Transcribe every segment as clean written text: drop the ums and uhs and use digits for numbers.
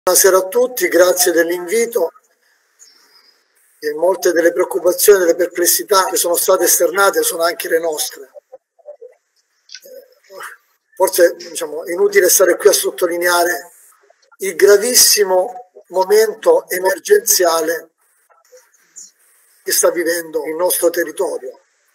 Buonasera a tutti, grazie dell'invito. E molte delle preoccupazioni e delle perplessità che sono state esternate sono anche le nostre. Forse è inutile stare qui a sottolineare il gravissimo momento emergenziale che sta vivendo il nostro territorio.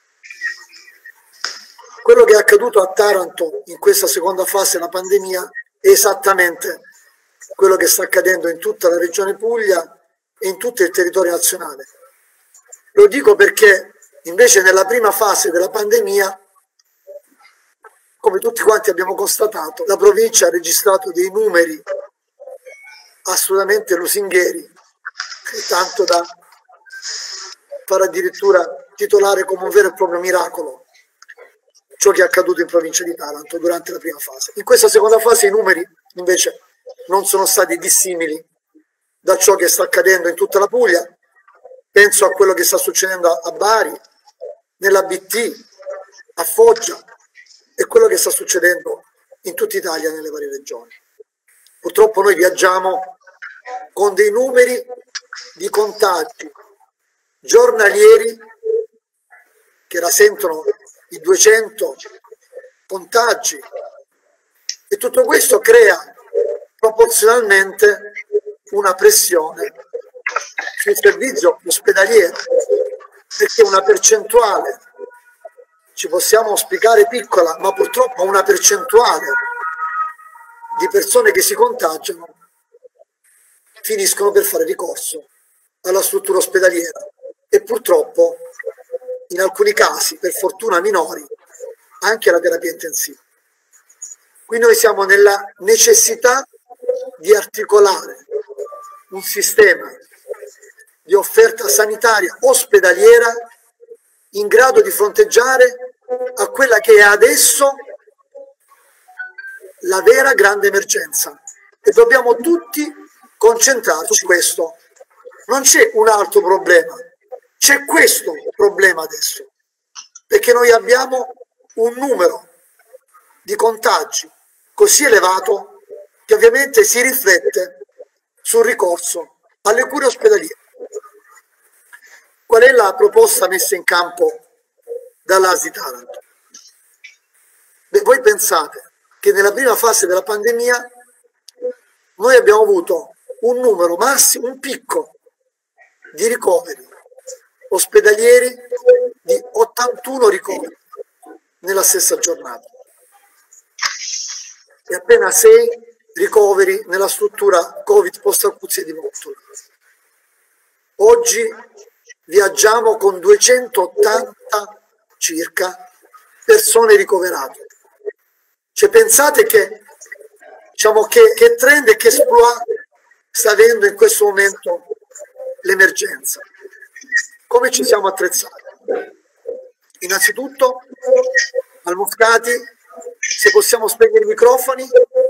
Quello che è accaduto a Taranto in questa seconda fase della pandemia è esattamente quello che sta accadendo in tutta la regione Puglia e in tutto il territorio nazionale. Lo dico perché invece nella prima fase della pandemia, come tutti quanti abbiamo constatato, la provincia ha registrato dei numeri assolutamente lusinghieri, tanto da far addirittura titolare come un vero e proprio miracolo ciò che è accaduto in provincia di Taranto durante la prima fase. In questa seconda fase i numeri invece non sono stati dissimili da ciò che sta accadendo in tutta la Puglia. Penso a quello che sta succedendo a Bari, nella BT, a Foggia e quello che sta succedendo in tutta Italia nelle varie regioni. Purtroppo noi viaggiamo con dei numeri di contagi giornalieri che rasentono i 200 contagi e tutto questo crea proporzionalmente una pressione sul servizio ospedaliero, perché una percentuale, ci possiamo auspicare piccola, ma purtroppo una percentuale di persone che si contagiano finiscono per fare ricorso alla struttura ospedaliera e purtroppo in alcuni casi, per fortuna minori, anche alla terapia intensiva. Qui noi siamo nella necessità di articolare un sistema di offerta sanitaria ospedaliera in grado di fronteggiare a quella che è adesso la vera grande emergenza e dobbiamo tutti concentrarci su questo. Non c'è un altro problema, c'è questo problema adesso, perché noi abbiamo un numero di contagi così elevato che ovviamente si riflette sul ricorso alle cure ospedaliere. Qual è la proposta messa in campo dall'ASL di Taranto? Beh, voi pensate che nella prima fase della pandemia noi abbiamo avuto un numero massimo, un picco di ricoveri ospedalieri di 81 ricoveri nella stessa giornata e appena 6 ricoveri nella struttura Covid post-acuzie di Mottola. Oggi viaggiamo con 280 circa persone ricoverate. Cioè pensate che trend e che esploit sta avendo in questo momento l'emergenza. Come ci siamo attrezzati? Innanzitutto al Moscati, se possiamo spegnere i microfoni,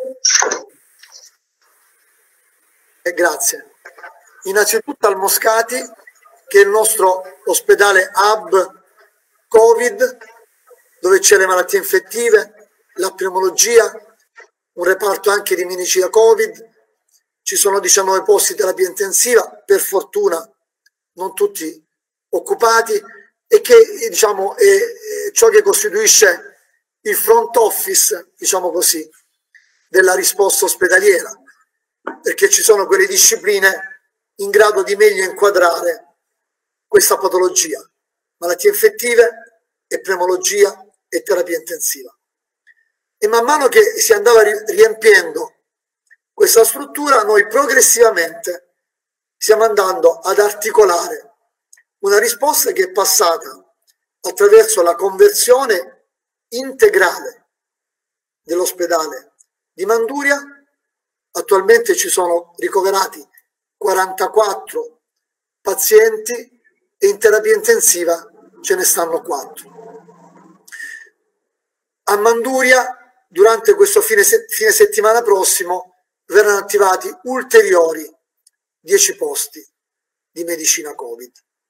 grazie. Innanzitutto al Moscati, che è il nostro ospedale hub Covid, dove c'è le malattie infettive, la pneumologia, un reparto anche di medicina Covid, ci sono 19 posti di terapia intensiva, per fortuna non tutti occupati, e che è ciò che costituisce il front office, diciamo così, della risposta ospedaliera, perché ci sono quelle discipline in grado di meglio inquadrare questa patologia, malattie infettive e pneumologia e terapia intensiva. E man mano che si andava riempiendo questa struttura, noi progressivamente stiamo andando ad articolare una risposta che è passata attraverso la conversione integrale dell'ospedale di Manduria. Attualmente ci sono ricoverati 44 pazienti e in terapia intensiva ce ne stanno 4. A Manduria, durante questo fine settimana prossimo, verranno attivati ulteriori 10 posti di medicina Covid.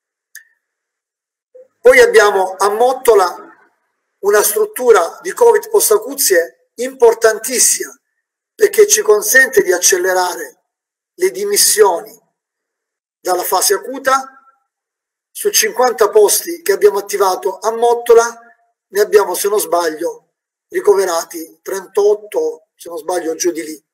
Poi abbiamo a Mottola una struttura di Covid post-acuzie importantissima, perché ci consente di accelerare le dimissioni dalla fase acuta. Su 50 posti che abbiamo attivato a Mottola ne abbiamo, se non sbaglio, ricoverati 38, se non sbaglio giù di lì,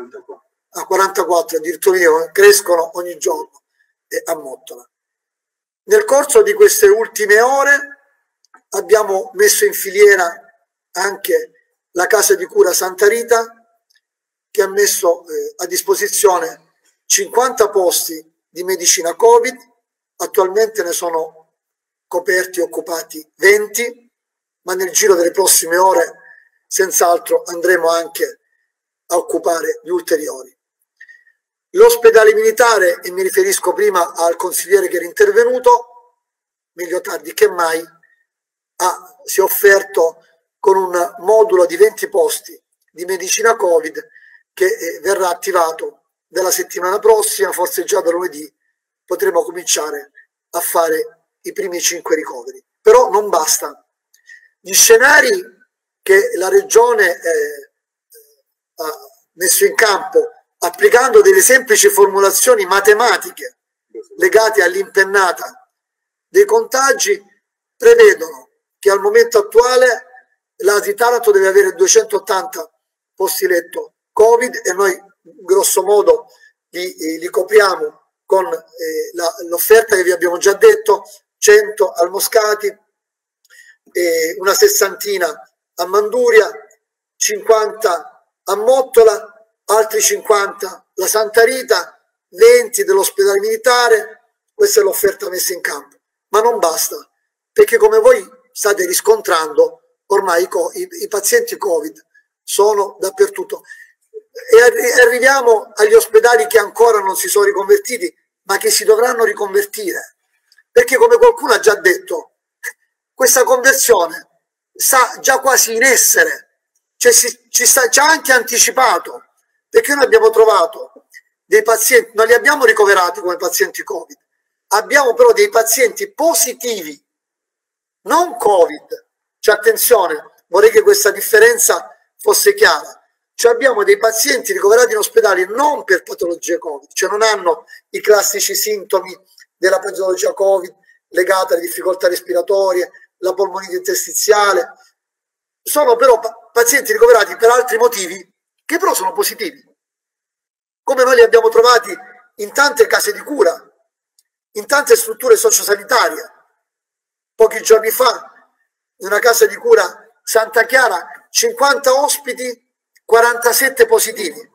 44 addirittura, crescono ogni giorno a Mottola. Nel corso di queste ultime ore abbiamo messo in filiera anche la casa di cura Santa Rita, che ha messo a disposizione 50 posti di medicina Covid. Attualmente ne sono coperti e occupati 20, ma nel giro delle prossime ore senz'altro andremo anche a occupare gli ulteriori. L'ospedale militare, e mi riferisco prima al consigliere che era intervenuto, meglio tardi che mai, si è offerto con un modulo di 20 posti di medicina Covid che verrà attivato dalla settimana prossima, forse già da lunedì potremo cominciare a fare i primi 5 ricoveri. Però non basta. Gli scenari che la Regione ha messo in campo, applicando delle semplici formulazioni matematiche legate all'impennata dei contagi, prevedono che al momento attuale l'ASI Taranto deve avere 280 posti letto Covid e noi grosso modo li copriamo con l'offerta che vi abbiamo già detto, 100 al Moscati, una sessantina a Manduria, 50 a Mottola, altri 50 la Santa Rita, 20 dell'ospedale militare. Questa è l'offerta messa in campo, ma non basta, perché come voi state riscontrando ormai i pazienti Covid sono dappertutto. E arriviamo agli ospedali che ancora non si sono riconvertiti, ma che si dovranno riconvertire, perché come qualcuno ha già detto, questa conversione sta già quasi in essere, cioè ci sta già anche anticipato, perché noi abbiamo trovato dei pazienti, non li abbiamo ricoverati come pazienti Covid, abbiamo però dei pazienti positivi, non Covid. Cioè attenzione, vorrei che questa differenza fosse chiara. Cioè abbiamo dei pazienti ricoverati in ospedale non per patologie Covid, cioè non hanno i classici sintomi della patologia Covid legata alle difficoltà respiratorie, la polmonite interstiziale, sono però pazienti ricoverati per altri motivi che però sono positivi, come noi li abbiamo trovati in tante case di cura, in tante strutture sociosanitarie. Pochi giorni fa in una casa di cura Santa Chiara 50 ospiti, 47 positivi,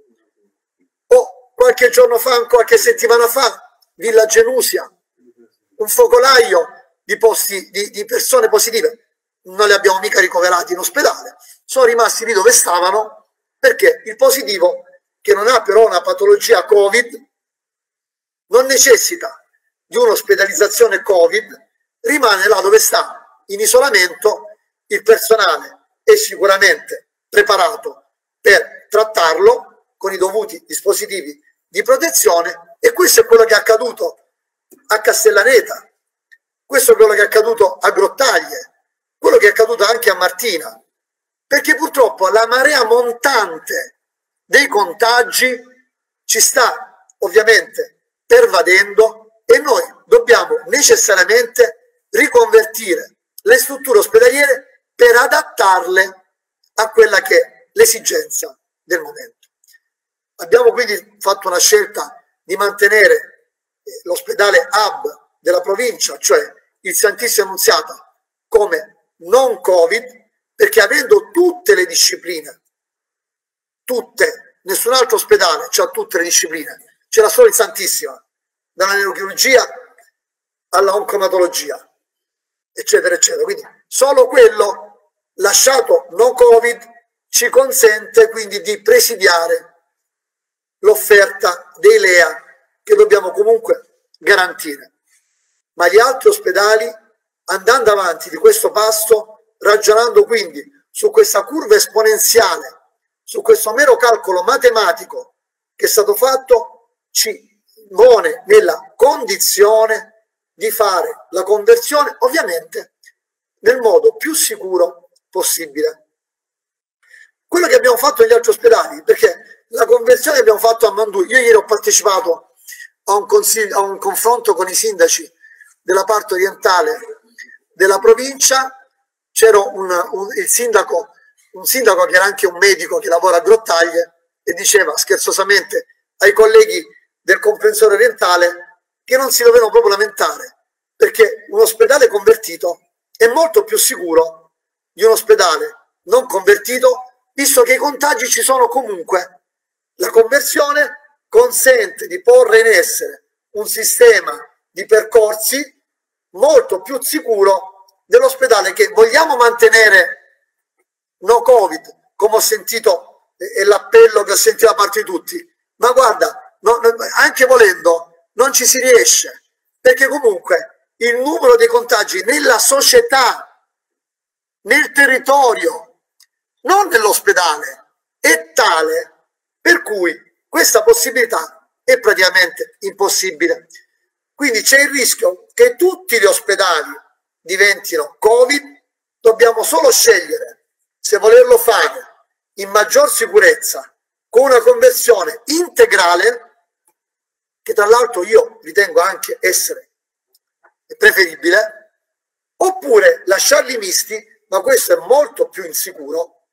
o qualche giorno fa, qualche settimana fa, Villa Genusia, un focolaio di posti di persone positive. Non li abbiamo mica ricoverati in ospedale, sono rimasti lì dove stavano, perché il positivo, che non ha però una patologia Covid, non necessita di un'ospedalizzazione Covid, rimane là dove sta, in isolamento. Il personale è sicuramente preparato per trattarlo con i dovuti dispositivi di protezione, e questo è quello che è accaduto a Castellaneta, questo è quello che è accaduto a Grottaglie, quello che è accaduto anche a Martina, perché purtroppo la marea montante dei contagi ci sta ovviamente pervadendo e noi dobbiamo necessariamente riconvertire le strutture ospedaliere per adattarle a quella che è l'esigenza del momento. Abbiamo quindi fatto una scelta di mantenere l'ospedale hub della provincia, cioè il Santissima Annunziata, come non Covid, perché avendo tutte le discipline, tutte, nessun altro ospedale c'ha tutte le discipline, c'era solo il Santissima, dalla neurochirurgia alla oncomatologia, eccetera, eccetera. Quindi solo quello lasciato no Covid ci consente quindi di presidiare l'offerta dei LEA che dobbiamo comunque garantire. Ma gli altri ospedali, andando avanti di questo passo, ragionando quindi su questa curva esponenziale, su questo mero calcolo matematico che è stato fatto, ci pone nella condizione di fare la conversione, ovviamente nel modo più sicuro possibile. Quello che abbiamo fatto negli altri ospedali, perché La conversione che abbiamo fatto a Manduria, io ieri ho partecipato a un confronto con i sindaci della parte orientale della provincia, c'era un sindaco che era anche un medico che lavora a Grottaglie e diceva scherzosamente ai colleghi del comprensore orientale che non si dovevano proprio lamentare, perché un ospedale convertito è molto più sicuro di un ospedale non convertito, visto che i contagi ci sono comunque. La conversione consente di porre in essere un sistema di percorsi molto più sicuro dell'ospedale che vogliamo mantenere no Covid, come ho sentito, è l'appello che ho sentito da parte di tutti, ma guarda, anche volendo non ci si riesce, perché comunque il numero dei contagi nella società, nel territorio, non nell'ospedale, è tale per cui questa possibilità è praticamente impossibile. Quindi c'è il rischio che tutti gli ospedali diventino Covid, dobbiamo solo scegliere se volerlo fare in maggior sicurezza con una conversione integrale, che tra l'altro io ritengo anche essere preferibile, oppure lasciarli misti, ma questo è molto più insicuro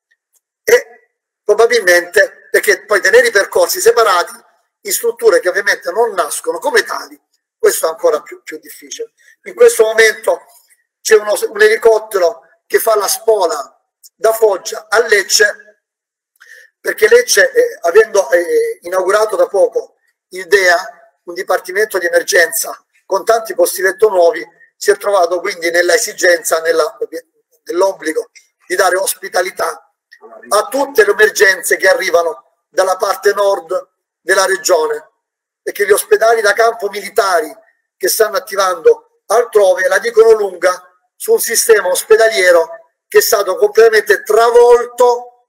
e probabilmente perché poi tenere i percorsi separati in strutture che ovviamente non nascono come tali, questo è ancora più difficile. In questo momento c'è un elicottero che fa la spola da Foggia a Lecce, perché Lecce, avendo inaugurato da poco il DEA, un dipartimento di emergenza con tanti posti letto nuovi, si è trovato quindi nella esigenza, nell'obbligo di dare ospitalità a tutte le emergenze che arrivano dalla parte nord della regione, perché gli ospedali da campo militari che stanno attivando altrove la dicono lunga su un sistema ospedaliero che è stato completamente travolto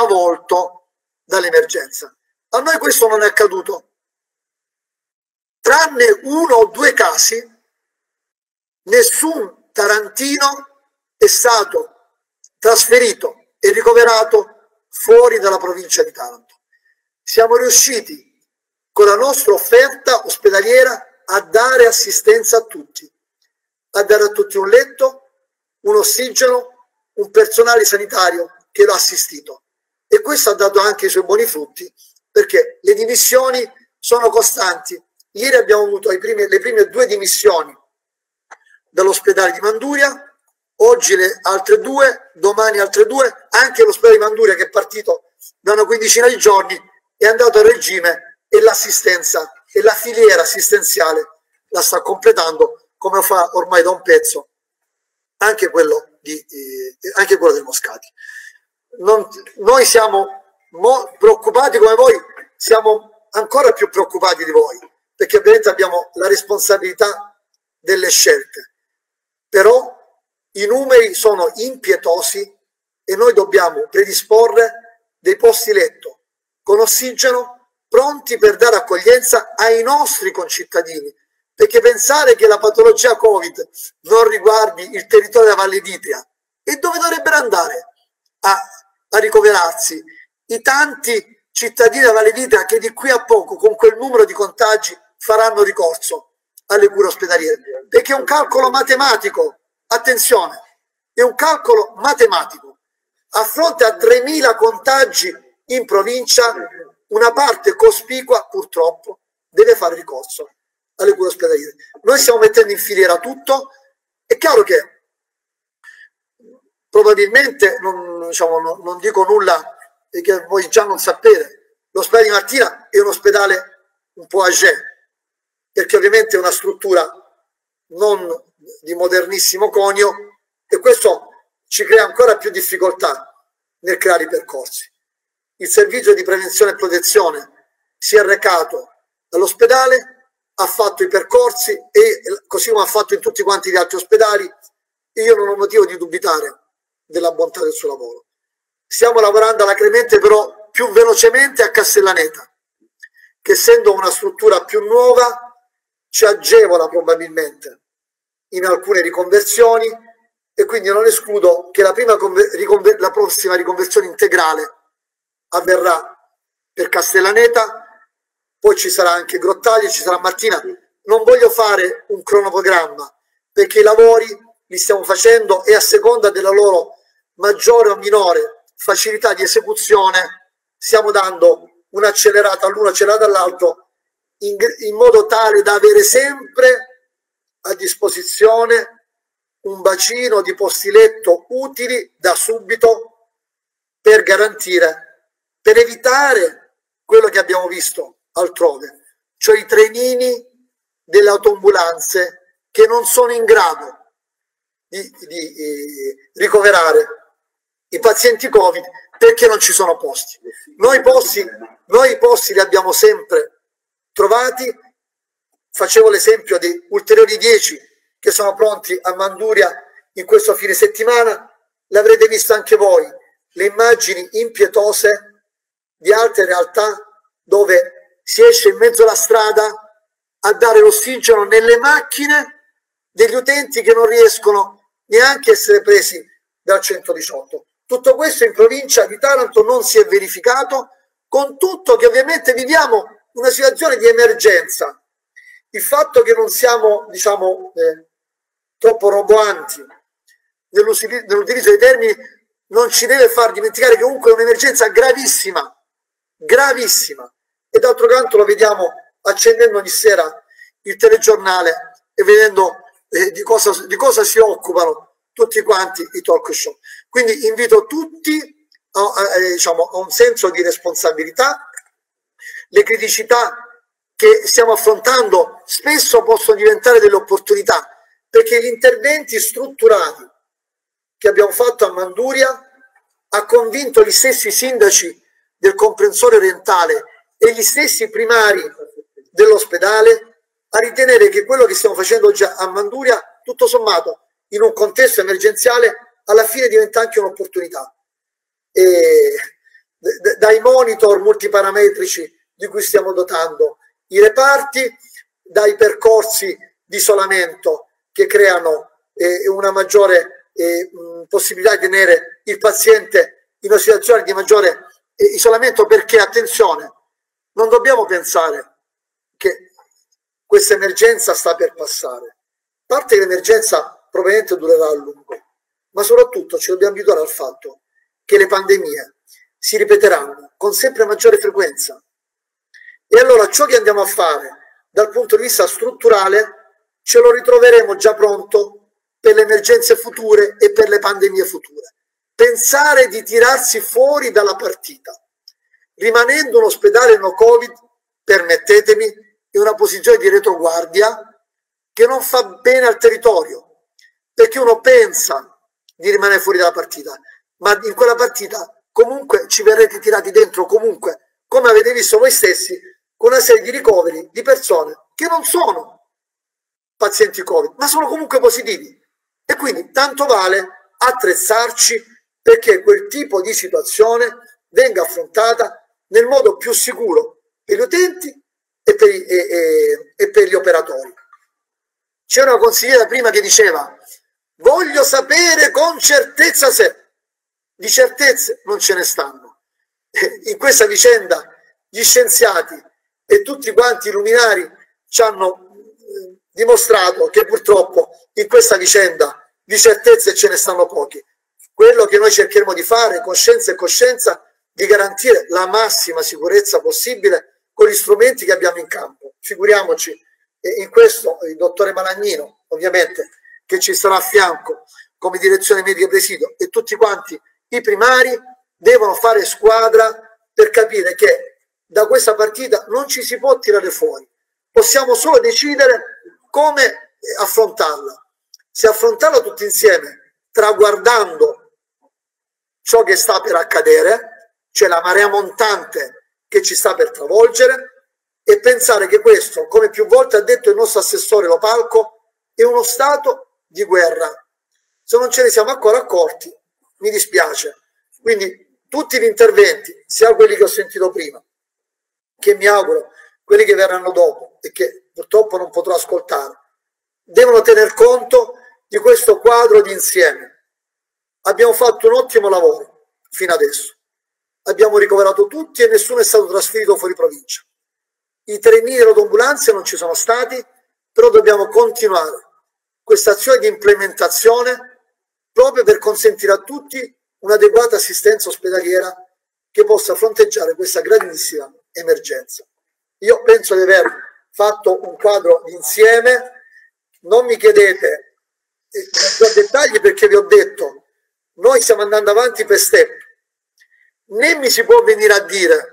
dall'emergenza. A noi questo non è accaduto, tranne 1 o 2 casi. Nessun tarantino è stato trasferito e ricoverato fuori dalla provincia di Taranto. Siamo riusciti con la nostra offerta ospedaliera a dare assistenza a tutti, a dare a tutti un letto, un ossigeno, un personale sanitario che lo ha assistito, e questo ha dato anche i suoi buoni frutti, perché le dimissioni sono costanti. Ieri abbiamo avuto le prime 2 dimissioni dall'ospedale di Manduria, oggi le altre 2, domani altre 2, anche l'ospedale di Manduria che è partito da una quindicina di giorni è andato a regime e l'assistenza e la filiera assistenziale la sta completando, come fa ormai da un pezzo anche quello del Moscati. Noi siamo preoccupati come voi, siamo ancora più preoccupati di voi, perché ovviamente abbiamo la responsabilità delle scelte, però i numeri sono impietosi e noi dobbiamo predisporre dei posti letto con ossigeno pronti per dare accoglienza ai nostri concittadini, perché pensare che la patologia Covid non riguardi il territorio della Valle d'Itria, e dove dovrebbero andare a ricoverarsi i tanti cittadini della Valle d'Itria che di qui a poco con quel numero di contagi faranno ricorso alle cure ospedaliere, perché è un calcolo matematico, attenzione, è un calcolo matematico. A fronte a 3.000 contagi in provincia, una parte cospicua purtroppo deve fare ricorso alle cure ospedaliere. Noi stiamo mettendo in filiera tutto. È chiaro che probabilmente non dico nulla che voi già non sapete, l'ospedale di Martina è un ospedale un po' âgé, perché ovviamente è una struttura non di modernissimo conio, e questo ci crea ancora più difficoltà nel creare i percorsi. Il servizio di prevenzione e protezione si è recato all'ospedale, ha fatto i percorsi, e così come ha fatto in tutti quanti gli altri ospedali, e io non ho motivo di dubitare della bontà del suo lavoro. Stiamo lavorando alla Clemente però più velocemente a Castellaneta, che essendo una struttura più nuova ci agevola probabilmente in alcune riconversioni, e quindi non escludo che la prossima riconversione integrale avverrà per Castellaneta, poi ci sarà anche Grottaglie, ci sarà Martina. Non voglio fare un cronoprogramma perché i lavori li stiamo facendo e a seconda della loro maggiore o minore facilità di esecuzione stiamo dando un'accelerata all'uno, accelerata all'altro, in modo tale da avere sempre a disposizione un bacino di posti letto utili da subito per garantire, per evitare quello che abbiamo visto altrove, cioè i trenini delle autoambulanze che non sono in grado di ricoverare i pazienti Covid perché non ci sono posti. Noi i posti li abbiamo sempre trovati. Facevo l'esempio di ulteriori 10 che sono pronti a Manduria in questo fine settimana. L'avrete visto anche voi, le immagini impietose di altre realtà dove si esce in mezzo alla strada a dare l'ossigeno nelle macchine degli utenti che non riescono neanche a essere presi dal 118. Tutto questo in provincia di Taranto non si è verificato, con tutto che ovviamente viviamo una situazione di emergenza. Il fatto che non siamo, diciamo, troppo roboanti nell'utilizzo dei termini non ci deve far dimenticare che comunque è un'emergenza gravissima, gravissima. E d'altro canto lo vediamo accendendo ogni sera il telegiornale e vedendo di cosa si occupano tutti quanti i talk show. Quindi invito tutti a un senso di responsabilità. Le criticità che stiamo affrontando spesso possono diventare delle opportunità, perché gli interventi strutturali che abbiamo fatto a Manduria ha convinto gli stessi sindaci del comprensorio orientale e gli stessi primari dell'ospedale a ritenere che quello che stiamo facendo oggi a Manduria, tutto sommato, in un contesto emergenziale, alla fine diventa anche un'opportunità. Dai monitor multiparametrici di cui stiamo dotando i reparti, dai percorsi di isolamento che creano una maggiore possibilità di tenere il paziente in una situazione di maggiore isolamento, perché, attenzione, non dobbiamo pensare che questa emergenza sta per passare. A parte che l'emergenza probabilmente durerà a lungo, ma soprattutto ci dobbiamo abituare al fatto che le pandemie si ripeteranno con sempre maggiore frequenza. E allora ciò che andiamo a fare dal punto di vista strutturale ce lo ritroveremo già pronto per le emergenze future e per le pandemie future. Pensare di tirarsi fuori dalla partita, rimanendo un ospedale no Covid, permettetemi, è una posizione di retroguardia che non fa bene al territorio, perché uno pensa di rimanere fuori dalla partita, ma in quella partita comunque ci verrete tirati dentro comunque, come avete visto voi stessi, con una serie di ricoveri di persone che non sono pazienti Covid, ma sono comunque positivi. E quindi tanto vale attrezzarci perché quel tipo di situazione venga affrontata nel modo più sicuro per gli utenti e per gli operatori. C'è una consigliera prima che diceva: voglio sapere con certezza se. Di certezze non ce ne stanno. In questa vicenda gli scienziati e tutti quanti i luminari ci hanno dimostrato che purtroppo in questa vicenda di certezze ce ne stanno pochi. Quello che noi cercheremo di fare con scienza e coscienza, di garantire la massima sicurezza possibile con gli strumenti che abbiamo in campo. Figuriamoci, in questo il dottore Malagnino, ovviamente, che ci sarà a fianco come direzione medica presidio, e tutti quanti i primari devono fare squadra per capire che da questa partita non ci si può tirare fuori. Possiamo solo decidere come affrontarla. Se affrontarla tutti insieme, traguardando ciò che sta per accadere, cioè la marea montante che ci sta per travolgere, e pensare che questo, come più volte ha detto il nostro assessore Lopalco, è uno stato di guerra. Se non ce ne siamo ancora accorti, mi dispiace. Quindi tutti gli interventi, sia quelli che ho sentito prima, che mi auguro quelli che verranno dopo e che purtroppo non potrò ascoltare, devono tener conto di questo quadro di insieme. Abbiamo fatto un ottimo lavoro fino adesso. abbiamo ricoverato tutti e nessuno è stato trasferito fuori provincia. I trenini dell'autoambulanza non ci sono stati, però dobbiamo continuare questa azione di implementazione proprio per consentire a tutti un'adeguata assistenza ospedaliera che possa fronteggiare questa grandissima emergenza. Io penso di aver fatto un quadro d'insieme, non mi chiedete dettagli perché vi ho detto, noi stiamo andando avanti per step, né mi si può venire a dire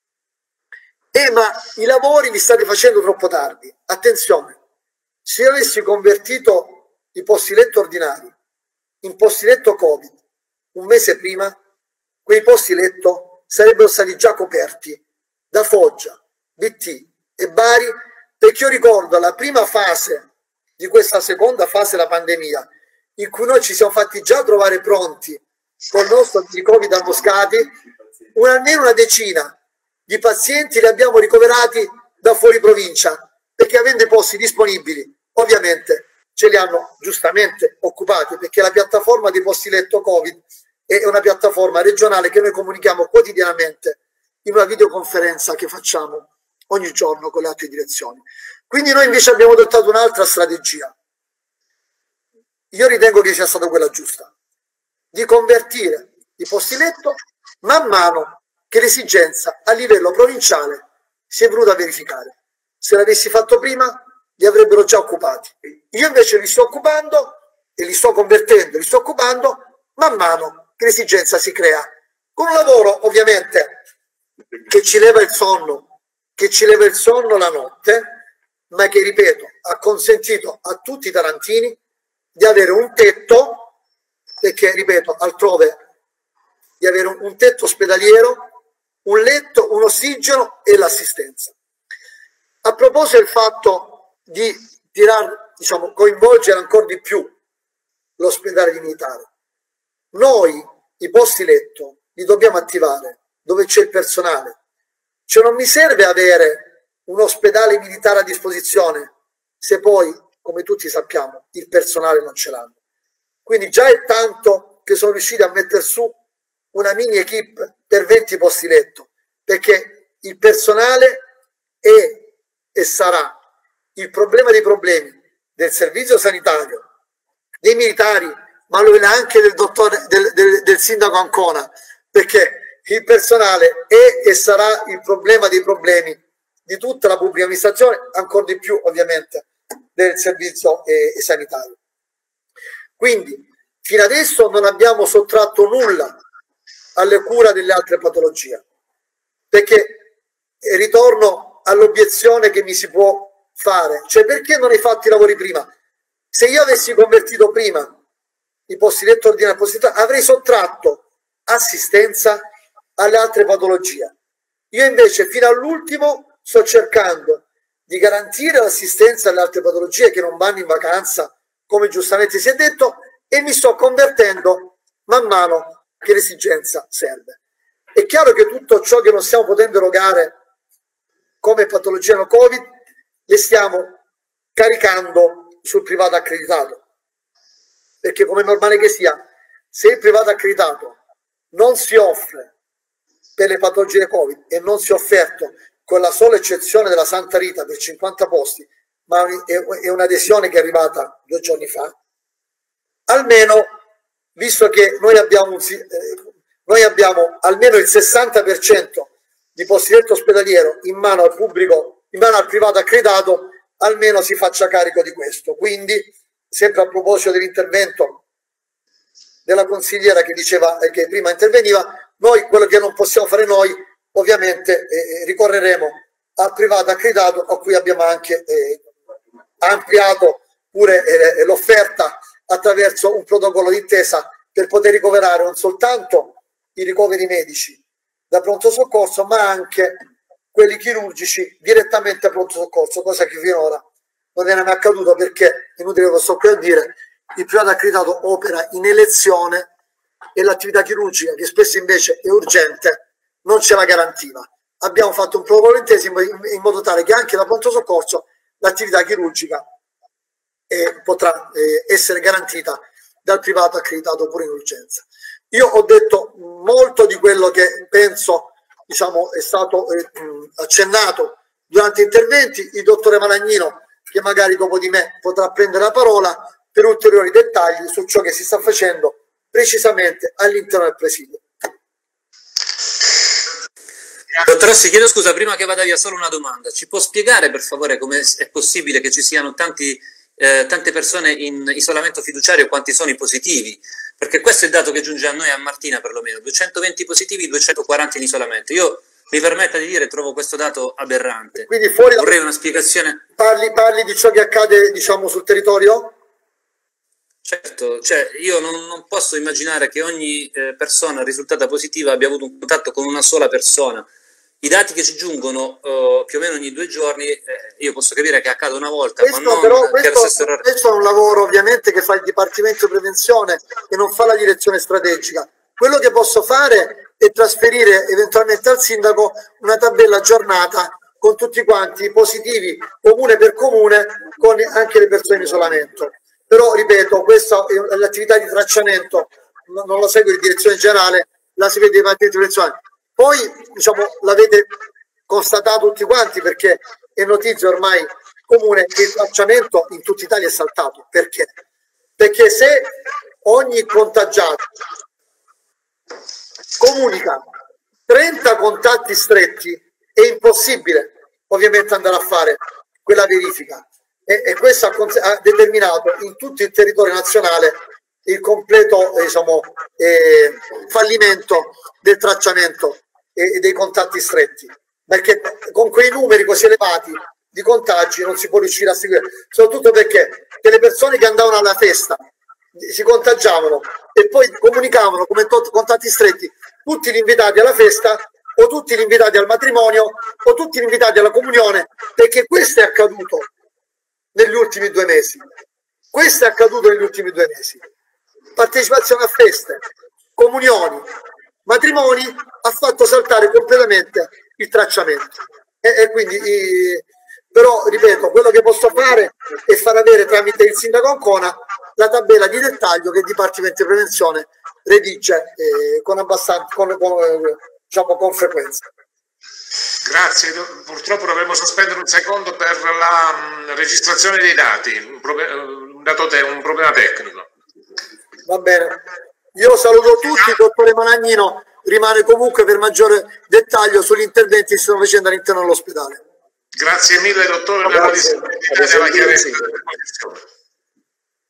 ma i lavori li state facendo troppo tardi. Attenzione, se io avessi convertito i posti letto ordinari in posti letto Covid un mese prima, quei posti letto sarebbero stati già coperti da Foggia, BT e Bari, perché io ricordo la prima fase di questa seconda fase della pandemia, in cui noi ci siamo fatti già trovare pronti con il nostro di Covid a Moscati, almeno una decina di pazienti li abbiamo ricoverati da fuori provincia, perché avendo i posti disponibili, ovviamente ce li hanno giustamente occupati, perché la piattaforma dei posti letto Covid è una piattaforma regionale che noi comunichiamo quotidianamente in una videoconferenza che facciamo ogni giorno con le altre direzioni. Quindi noi invece abbiamo adottato un'altra strategia. Io ritengo che sia stata quella giusta, di convertire i posti letto man mano che l'esigenza a livello provinciale si è venuta a verificare. Se l'avessi fatto prima li avrebbero già occupati. Io invece li sto occupando e li sto convertendo, li sto occupando man mano che l'esigenza si crea, con un lavoro ovviamente che ci leva il sonno, la notte, ma che, ripeto, ha consentito a tutti i tarantini di avere un tetto, perché, ripeto, altrove, di avere un tetto ospedaliero, un letto, un ossigeno e l'assistenza. A proposito del fatto di coinvolgere ancora di più l'ospedale di militare, noi i posti letto li dobbiamo attivare dove c'è il personale. Cioè non mi serve avere un ospedale militare a disposizione se poi, come tutti sappiamo, il personale non ce l'hanno. Quindi già è tanto che sono riusciti a mettere su una mini equipe per 20 posti letto, perché il personale è e sarà il problema dei problemi del servizio sanitario, dei militari, ma lo è anche del sindaco Ancona, perché il personale è e sarà il problema dei problemi di tutta la pubblica amministrazione, ancora di più ovviamente del servizio sanitario. Quindi fino adesso non abbiamo sottratto nulla alle cure delle altre patologie, perché ritorno all'obiezione che mi si può fare, cioè perché non hai fatto i lavori prima? Se io avessi convertito prima i posti letto ordinari avrei sottratto assistenza alle altre patologie. Io invece fino all'ultimo sto cercando di garantire l'assistenza alle altre patologie che non vanno in vacanza, come giustamente si è detto, e mi sto convertendo man mano che l'esigenza serve. È chiaro che tutto ciò che non stiamo potendo erogare come patologia no Covid le stiamo caricando sul privato accreditato, perché come è normale che sia, se il privato accreditato non si offre per le patologie Covid e non si è offerto con la sola eccezione della Santa Rita per 50 posti, ma è un'adesione che è arrivata 2 giorni fa, almeno, visto che noi abbiamo almeno il 60% di posti letto ospedaliero in mano al pubblico, in mano al privato accreditato, almeno si faccia carico di questo. Quindi, sempre a proposito dell'intervento della consigliera che diceva che prima interveniva, noi quello che non possiamo fare noi, ovviamente ricorreremo al privato accreditato, a cui abbiamo anche ampliato pure l'offerta attraverso un protocollo d'intesa per poter ricoverare non soltanto i ricoveri medici da pronto soccorso, ma anche quelli chirurgici direttamente a pronto soccorso, cosa che finora non era mai accaduto, perché, inutile che lo sto qui a dire, il privato accreditato opera in elezione e l'attività chirurgica, che spesso invece è urgente, non ce la garantiva. Abbiamo fatto un protocollo d'intesa in modo tale che anche da pronto soccorso l'attività chirurgica potrà essere garantita dal privato accreditato pure in urgenza. Io ho detto molto di quello che penso, diciamo, è stato accennato durante gli interventi. Il dottore Malagnino, che magari dopo di me potrà prendere la parola per ulteriori dettagli su ciò che si sta facendo precisamente all'interno del presidio. Dottoressa, chiedo scusa, prima che vada via solo una domanda. Ci può spiegare per favore come è possibile che ci siano tante persone in isolamento fiduciario, quanti sono i positivi? Perché questo è il dato che giunge a noi, a Martina perlomeno, 220 positivi, 240 in isolamento. Io mi permetta di dire, trovo questo dato aberrante. Quindi fuori vorrei una spiegazione. Parli di ciò che accade, diciamo, sul territorio? Certo, cioè io non posso immaginare che ogni persona risultata positiva abbia avuto un contatto con una sola persona. I dati che ci giungono più o meno ogni 2 giorni, io posso capire che accade una volta, questo, ma non però, che questo è un lavoro ovviamente che fa il Dipartimento di Prevenzione e non fa la direzione strategica. Quello che posso fare è trasferire eventualmente al sindaco una tabella aggiornata con tutti quanti i positivi comune per comune, con anche le persone in isolamento. Però, ripeto, questa è l'attività di tracciamento, non la segue di direzione generale, la segue il Dipartimento di Prevenzione. Poi, diciamo, l'avete constatato tutti quanti, perché è notizia ormai comune che il tracciamento in tutta Italia è saltato. Perché? Perché se ogni contagiato comunica 30 contatti stretti, è impossibile ovviamente andare a fare quella verifica. E questo ha determinato in tutto il territorio nazionale il completo, diciamo, fallimento del tracciamento e dei contatti stretti, perché con quei numeri così elevati di contagi non si può riuscire a seguire, soprattutto perché le persone che andavano alla festa si contagiavano e poi comunicavano come contatti stretti tutti gli invitati alla festa o tutti gli invitati al matrimonio o tutti gli invitati alla comunione, perché questo è accaduto negli ultimi 2 mesi. Questo è accaduto negli ultimi 2 mesi. Partecipazione a feste, comunioni, matrimoni, ha fatto saltare completamente il tracciamento. E quindi, però, ripeto, quello che posso fare è far avere tramite il sindaco Ancona la tabella di dettaglio che il Dipartimento di Prevenzione redige diciamo, con frequenza. Grazie, purtroppo dovremmo sospendere un secondo per la registrazione dei dati, un problema tecnico. Va bene, io saluto tutti, il dottore Malagnino rimane comunque per maggiore dettaglio sugli interventi che si stanno facendo all'interno dell'ospedale. Grazie mille dottore per la disponibilità della chiarezza.